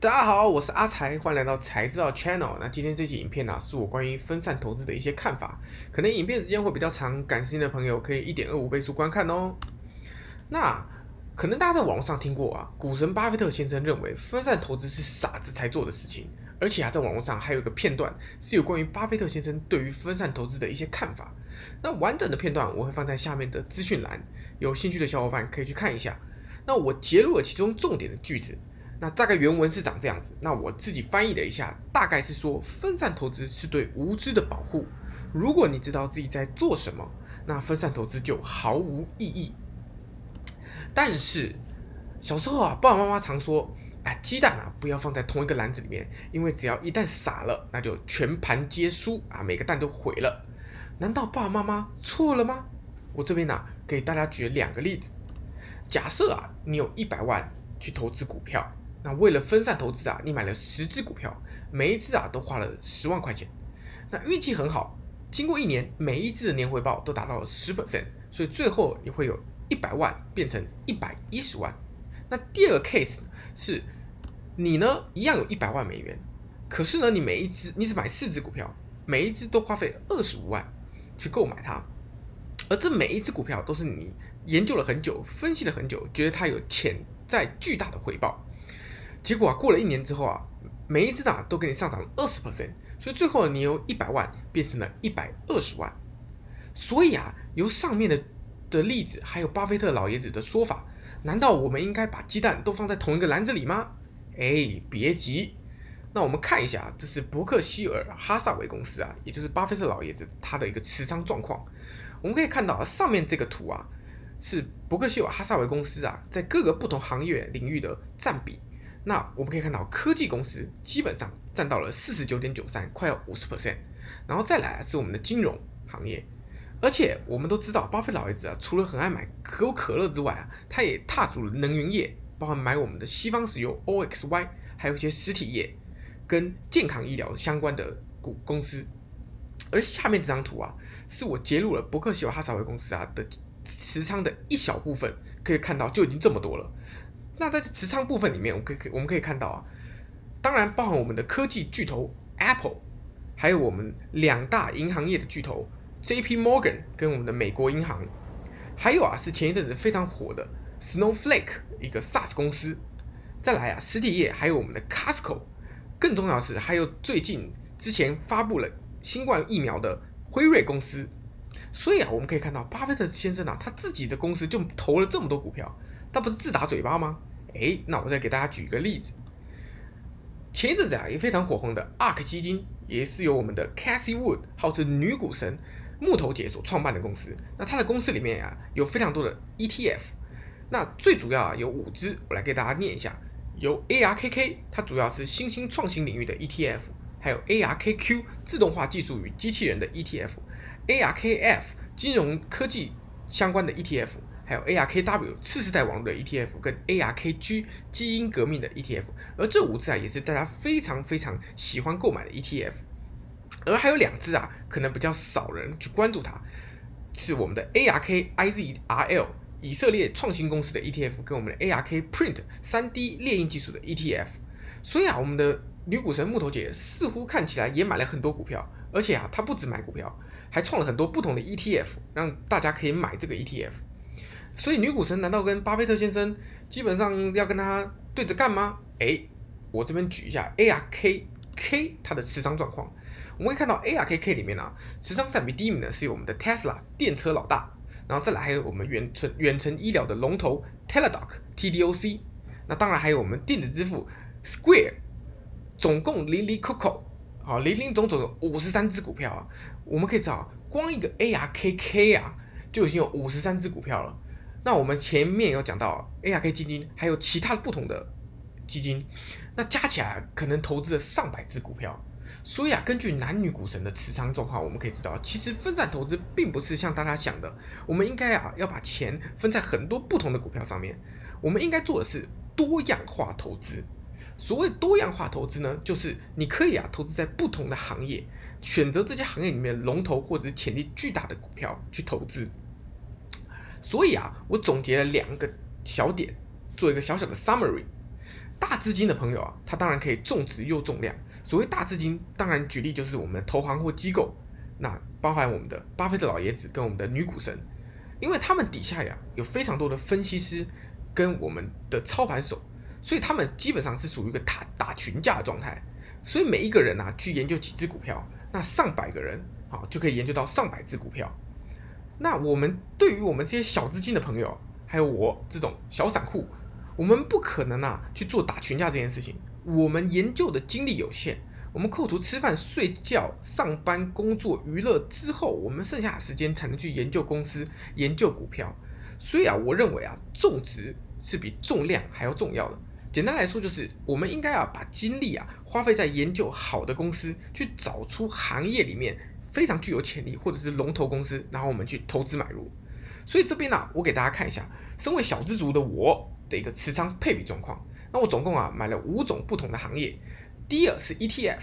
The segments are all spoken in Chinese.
大家好，我是阿财，欢迎来到财知道 Channel。那今天这期影片是我关于分散投资的一些看法，可能影片时间会比较长，感兴趣的朋友可以1.25倍速观看哦。那可能大家在网络上听过股神巴菲特先生认为分散投资是傻子才做的事情，而且在网络上还有一个片段是有关于巴菲特先生对于分散投资的一些看法。那完整的片段我会放在下面的资讯栏，有兴趣的小伙伴可以去看一下。那我截录了其中重点的句子。那大概原文是长这样子，那我自己翻译了一下，大概是说分散投资是对无知的保护。如果你知道自己在做什么，那分散投资就毫无意义。但是小时候爸爸妈妈常说，鸡蛋不要放在同一个篮子里面，因为只要一旦撒了，那就全盘皆输每个蛋都毁了。难道爸爸妈妈错了吗？我这边给大家举2个例子。假设你有100万去投资股票。那为了分散投资你买了10只股票，每一只都花了10万块钱。那运气很好，经过1年，每一只的年回报都达到了10%，所以最后你会有100万变成110万。那第二个 case 是，你呢一样有100万美元，可是呢你只买4只股票，每一只都花费25万去购买它，而这每一只股票都是你研究了很久，分析了很久，觉得它有潜在巨大的回报。结果过了1年之后每一只都给你上涨了20%，所以最后你由100万变成了120万。所以由上面的例子，还有巴菲特老爷子的说法，难道我们应该把鸡蛋都放在同一个篮子里吗？别急，那我们看一下，这是伯克希尔哈撒韦公司也就是巴菲特老爷子他的一个持仓状况。我们可以看到上面这个图是伯克希尔哈撒韦公司在各个不同行业领域的占比。那我们可以看到，科技公司基本上占到了49.93%，快要50%。然后再来是我们的金融行业，而且我们都知道，巴菲特老爷子除了很爱买可口可乐之外他也踏足了能源业，包含买我们的西方石油 OXY， 还有一些实体业跟健康医疗相关的公司。而下面这张图是我截录了伯克希尔哈撒韦公司的持仓的一小部分，可以看到就已经这么多了。那在持仓部分里面，我们可以看到当然包含我们的科技巨头 Apple， 还有我们2大银行业的巨头 JP Morgan 跟我们的美国银行，还有是前一阵子非常火的 Snowflake 一个 SaaS 公司，再来实体业还有我们的 Costco， 更重要的是还有之前发布了新冠疫苗的辉瑞公司。所以我们可以看到巴菲特先生他自己的公司就投了这么多股票，他不是自打嘴巴吗？那我再给大家举一个例子。前一阵子也非常火红的 ARK 基金，也是由我们的 Cathie Wood 号称女股神木头姐所创办的公司。那她的公司里面有非常多的 ETF， 那最主要有5只，我来给大家念一下。有 ARKK， 它主要是新兴创新领域的 ETF， 还有 ARKQ 自动化技术与机器人的 ETF，ARKF 金融科技相关的 ETF， 还有 ARKW 次世代网络的 ETF， 跟 ARKG 基因革命的 ETF。 而这5只也是大家非常非常喜欢购买的 ETF。 而还有2只可能比较少人去关注它，是我们的 ARKIZRL 以色列创新公司的 ETF， 跟我们的 ARKPrint 3D 列印技术的 ETF。 所以我们的女股神木头姐似乎看起来也买了很多股票，而且她不止买股票，还创了很多不同的 ETF， 让大家可以买这个 ETF。 所以女股神难道跟巴菲特先生基本上要跟他对着干吗？我这边举一下 ARKK 它的持仓状况。我们会看到 ARKK 里面持仓占比第1名的是我们的 Tesla 电车老大，然后再来还有我们远程医疗的龙头 Teladoc TDOC， 那当然还有我们电子支付 Square， 总共零总有53只股票我们可以知道，光一个 ARKK 就已经有53只股票了。那我们前面有讲到 ARK 基金还有其他不同的基金，那加起来可能投资了上百只股票。所以根据男女股神的持仓状况，我们可以知道，其实分散投资并不是像大家想的，我们应该要把钱分在很多不同的股票上面。我们应该做的是多样化投资。所谓多样化投资呢，就是你可以投资在不同的行业，选择这些行业里面的龙头或者是潜力巨大的股票去投资。所以我总结了2个小点，做一个小小的 summary。 大资金的朋友啊，他当然可以重质又重量。所谓大资金，当然举例就是我们的投行或机构，那包含我们的巴菲特老爷子跟我们的女股神，因为他们底下呀有非常多的分析师跟我们的操盘手，所以他们基本上是属于一个打群架的状态。所以每一个人啊去研究几只股票，那上百个人就可以研究到上百只股票。那我们对于我们这些小资金的朋友，还有我这种小散户，我们不可能去做打群架这件事情。我们研究的精力有限，我们扣除吃饭、睡觉、上班、工作、娱乐之后，我们剩下的时间才能去研究公司、研究股票。所以我认为重质是比重量还要重要的。简单来说，就是我们应该把精力花费在研究好的公司，去找出行业里面非常具有潜力或者是龙头公司，然后我们去投资买入。所以这边我给大家看一下，身为小资族的我的一个持仓配比状况。那我总共买了5种不同的行业。第一个是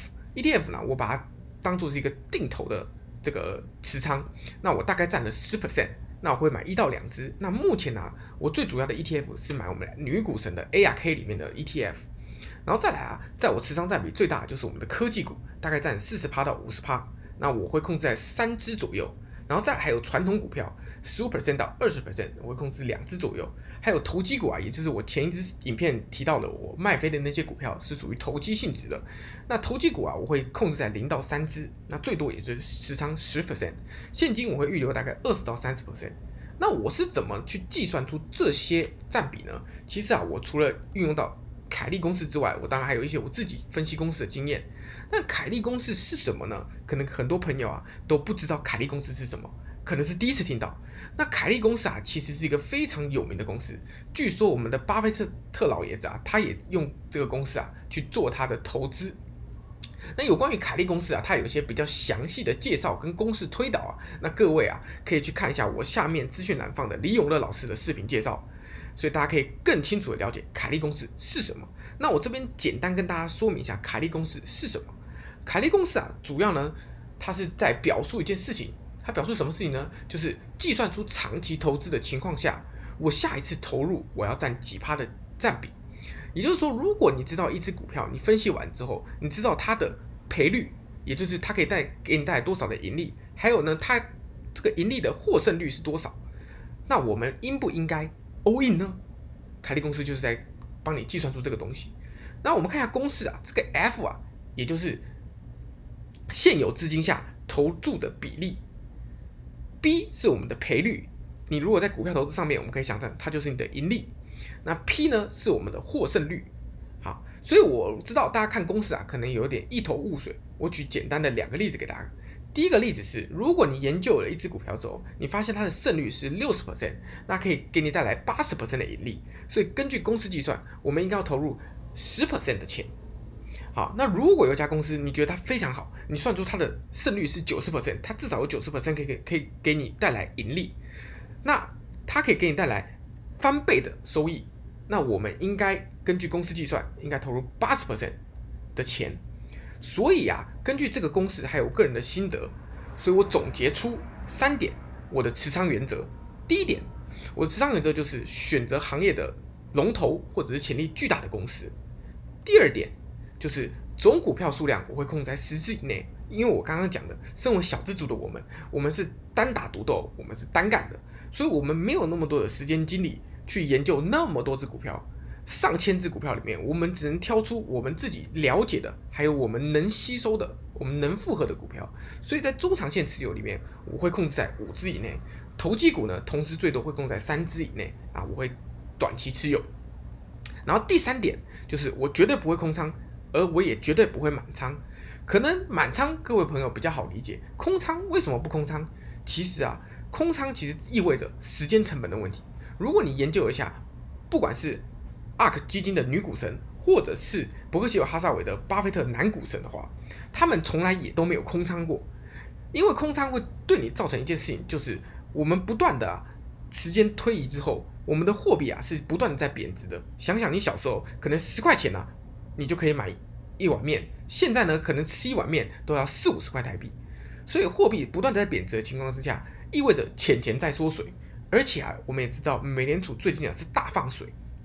ETF 呢，我把它当做是一个定投的这个持仓，那我大概占了10%，那我会买1到2只。那目前我最主要的 ETF 是买我们女股神的 ARK 里面的 ETF， 然后再来在我持仓占比最大的就是我们的科技股，大概占40%到50%，那我会控制在3只左右。然后再来还有传统股票15%到20%，我会控制2只左右。还有投机股也就是我前一支影片提到的我卖飞的那些股票是属于投机性质的。那投机股我会控制在0到3只，那最多也就是持仓10%。现金我会预留大概20到30%。那我是怎么去计算出这些占比呢？其实我除了运用到凯利公式之外，我当然还有一些我自己分析公式的经验。那凯利公式是什么呢？可能很多朋友都不知道凯利公式是什么，可能是第一次听到。那凯利公式其实是一个非常有名的公式，据说我们的巴菲特老爷子他也用这个公式去做他的投资。那有关于凯利公式它有一些比较详细的介绍跟公式推导那各位可以去看一下我下面资讯栏放的李永乐老师的视频介绍，所以大家可以更清楚的了解凯利公式是什么。那我这边简单跟大家说明一下凯利公式是什么。凯利公式主要呢，它是在表述一件事情。它表述什么事情呢？就是计算出长期投资的情况下，我下一次投入我要占几%的占比。也就是说，如果你知道一只股票，你分析完之后，你知道它的赔率，也就是它可以给你带来多少的盈利，还有呢，它这个盈利的获胜率是多少，那我们应不应该 all in 呢？凯利公式就是在帮你计算出这个东西。那我们看一下公式这个 F 也就是现有资金下投注的比例。B 是我们的赔率，你如果在股票投资上面，我们可以想象它就是你的盈利。那 P 呢是我们的获胜率。好，所以我知道大家看公式可能有点一头雾水，我举简单的2个例子给大家。第一个例子是，如果你研究了一只股票之后，你发现它的胜率是60%，那可以给你带来80% 的盈利。所以根据公式计算，我们应该要投入10% 的钱。好，那如果有一家公司你觉得它非常好，你算出它的胜率是90%，它至少有90% 可以给你带来盈利，那它可以给你带来翻倍的收益，那我们应该根据公式计算，应该投入80% 的钱。所以根据这个公式还有我个人的心得，所以我总结出3点我的持仓原则。第一点，我的持仓原则就是选择行业的龙头或者是潜力巨大的公司。第二点就是总股票数量我会控制在10只以内，因为我刚刚讲的，身为小资族的我们是单打独斗，我们是单干的，所以我们没有那么多的时间精力去研究那么多只股票。上千只股票里面，我们只能挑出我们自己了解的，还有我们能吸收的、我们能复合的股票。所以在中长线持有里面，我会控制在5只以内。投机股呢，同时最多会控制在3只以内我会短期持有。然后第3点就是我绝对不会空仓，而我也绝对不会满仓。可能满仓各位朋友比较好理解，空仓为什么不空仓？其实空仓其实意味着时间成本的问题。如果你研究一下，不管是ARK 基金的女股神，或者是伯克希尔哈撒韦的巴菲特男股神的话，他们从来也都没有空仓过。因为空仓会对你造成一件事情，就是我们不断的时间推移之后，我们的货币是不断的在贬值的。想想你小时候可能10块钱你就可以买一碗面，现在呢可能吃一碗面都要40-50块台币。所以货币不断的在贬值的情况之下，意味着钱在缩水。而且我们也知道美联储最近是大放水。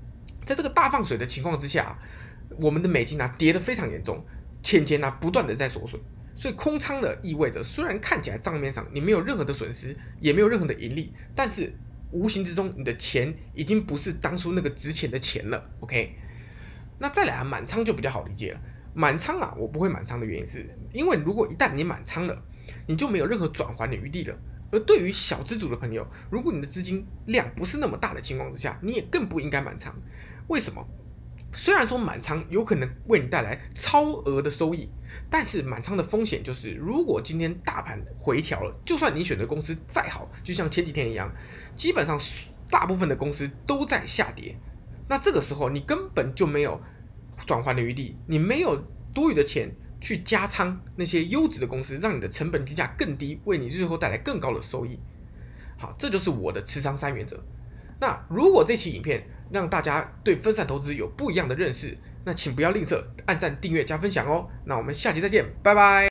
在这个大放水的情况之下，我们的美金跌得非常严重，钱钱不断的在缩水，所以空仓的意味着，虽然看起来账面上你没有任何的损失，也没有任何的盈利，但是无形之中你的钱已经不是当初那个值钱的钱了。OK， 那再来满仓就比较好理解了。满仓我不会满仓的原因是因为如果一旦你满仓了，你就没有任何转还的余地了。而对于小资主的朋友，如果你的资金量不是那么大的情况之下，你也更不应该满仓。为什么？虽然说满仓有可能为你带来超额的收益，但是满仓的风险就是，如果今天大盘回调了，就算你选的公司再好，就像前几天一样，基本上大部分的公司都在下跌，那这个时候你根本就没有转换的余地，你没有多余的钱去加仓那些优质的公司，让你的成本均价更低，为你日后带来更高的收益。好，这就是我的持仓3原则。那如果这期影片让大家对分散投资有不一样的认识，那请不要吝啬按赞、订阅、加分享哦。那我们下期再见，拜拜。